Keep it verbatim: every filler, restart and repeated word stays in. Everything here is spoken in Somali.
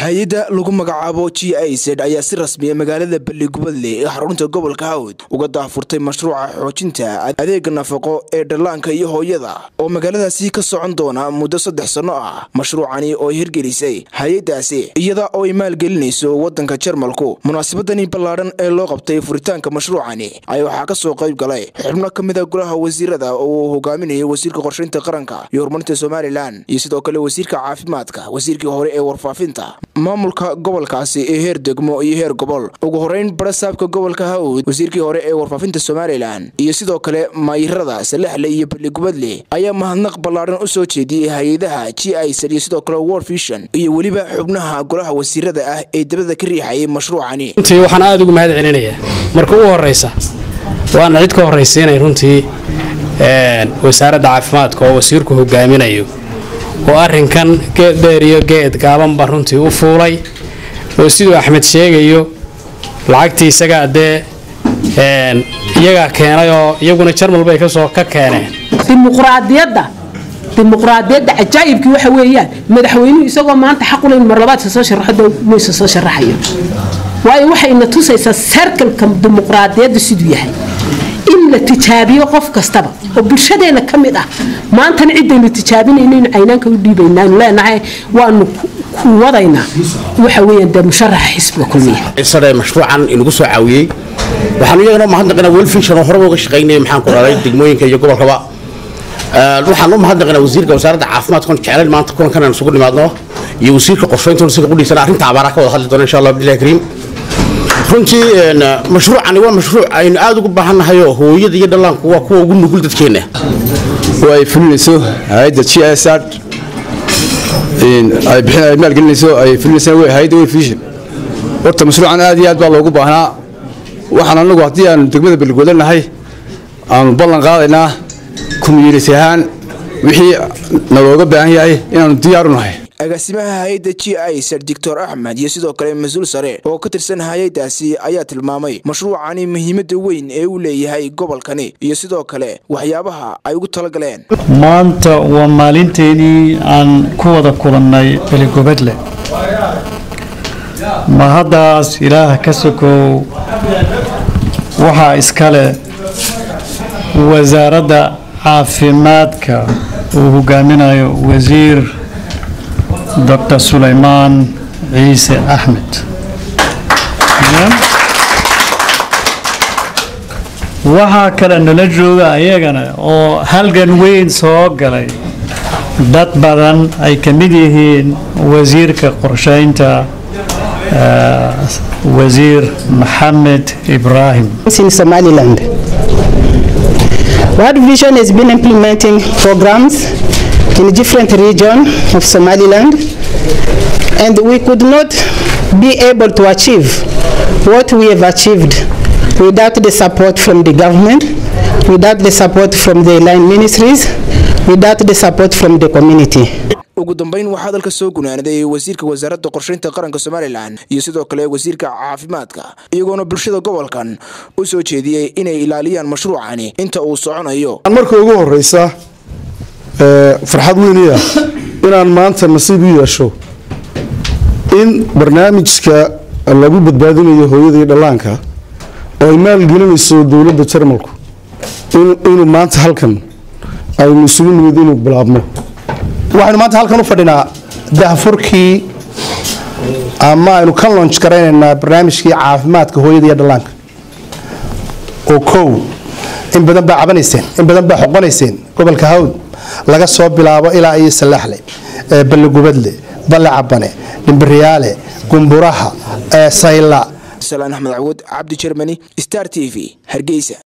hay'adda lagu magacaabo G I Z ayaa si rasmi ah magaalada Balligubadle ee xarunta gobolka Hawd uga daafurtay mashruuca xoojinta adeegga nafaqo ee dhallaanka iyo hooyada oo magaaladaasi ka socon doona muddo saddex sano ah. Mashruucani oo hirgelisay hay'addaasi iyada oo ay maalgelinayso wadanka Jarmalku. Munaasabadani ballaaran ee loo qabtay furitaanka mashruucani ayaa waxaa ka soo qayb galay xubno ka mid ah golaha wasiirada oo uu hogaaminayo wasiirka qorsheynta qaranka iyo horumarinta Somaliland iyo sidoo kale wasiirka caafimaadka, wasiirkii hore ee warfaafinta, maamulka gobolkaasi ee heer degmo iyo heer gobol. Ugu horeyn barasaabka gobolka Hawd, wasiirkii hore ee warfaafinta Somaliland iyo sidoo kale maayirada Salaxle iyo Balligubadle ayaa mahadnaq ballaaran u soo jeediyay hay'adaha G I Z iyo sidoo kale World Vision iyo waliba xubnaha golaha wasiirada ah ee dibadda ka riixayay mashruucani. runtii waxaan aad ugu mahad celinayaa marka ugu horeysa waan cid ka horeysiinay runtii ee wasaaradda caafimaadka oo wasiirku hogaaminayo oo arrinkan geed dheer iyo geed gaaban ba runtii u fuulay oo sidoo Axmed sheegayo lacagtii isaga adee een iyaga keenay oo iyaguna Jarmal bay ka soo ka keeneen dimuqraadiyadda dimuqraadiyadda ajaa'ibkii waxa weeyaan madaxweynuhu isagoo maanta xaq u leh mar labaad soo sharaxdo ma soo sharaxayo waayo waxa ina tusaysaa circle-ka dimuqraadiyadda siduu yahay in la tijaabiyo qof kastaba oo bulshadeena kamid ah maanta cidayna tijaabinayna in aynaanka u dhiibaynaan leenahay waanu ku wadaynaa waxa weeyaan de musharax xisbiga kulmiye isagoo mashruucan inagu soo caawiyay waxaan iyagana mahadnaqnaa World Vision oo hore uga shaqeynay maxaan ku raray degmooyinka iyo gobolkaba waxaan u mahadnaqnaa wasiirka wasaaradda caafimaadka oo jecel maanta kulankan aan isugu nimaadno iyo wasiirka qorsheynta oo isaga u dhisan arrinta abaaraha ka wada hadli doona insha Allah billahi kariim runtii mashruucani waa mashruuc aynu aad ugu baahanahay oo hooyada iyo dhallaanku waa kuwa ugu nugul dadkeena oo ay fulinayso hay'adda G I Z in ay bixinayso maalgelinayso ay fulinayso hay'adda World Vision horta mashruucan aad iyo aad baa loogu baahnaa waxaan anagu hadii aan degmada Balligubadle nahay aan ballan qaadaynaa community ahaan wixii nalooga baahan yahay inaan diyaar u nahay. agaasimaha hay'adda G I Z Doctor Ahmed iyo sidoo kale mas'uul sare oo ka tirsan hay'addaasi ayaa tilmaamay mashruucani muhiimadda weyn ee uu leeyahay gobolkani iyo sidoo kale waxyaabaha ay ugu tala galeen. maanta waa maalinteedii aan ku wada kulannay Balligubadle ma haddaas ilaah ka sokow waxa iskale wasaaradda caafimaadka uu hogaaminayo wasiir Doctor Sulaiman Ciise Ahmed waxa kale nala jooga ayagana oo halgan weyn soo galay dad badan ay ka mid yihiin wasiirka qorsheynta wasiir Mohamed Ibrahim in Somaliland. World Vision has been implementing programs in different regions of Somaliland, and we could not be able to achieve what we have achieved without the support from the government, without the support from the line ministries, without the support from the community. ugu dambeyn waxaa dalka soo gunaanaday wasiirka wasaaradda qorsheynta qaranka Somaliland iyo sidoo kale wasiirka caafimaadka iyagoona bulshada gobolkan u soo jeediyay inay ilaaliyaan mashruucani inta uu soconayo. markii ugu horeysa ee farxad weyn ah inaan maanta nasiib u yeesho in barnaamijka lagu badbaadinayo hooyada iyo dhallaanka oo ay maalgelinayso dawladda Jarmalku inuu maanta halkan ay isugu nimid inuu bilaabmo. waxaan maanta halkan u fadhinaa daahfurkii ama aynu ka launch gareynaa barnaamijkii caafimaadka hooyada iyo dhallaanka oo kow in badan baa cabanayseen in badan baa xoqonayseen gobolka Hawd laga soo bilaabo ilaa ay Salaxle Balligubadle Balacabane Dhimbiriyaale Gumburaha Sayla Salaan Ahmed Awood Abdi Germany Star T V Hargeysa.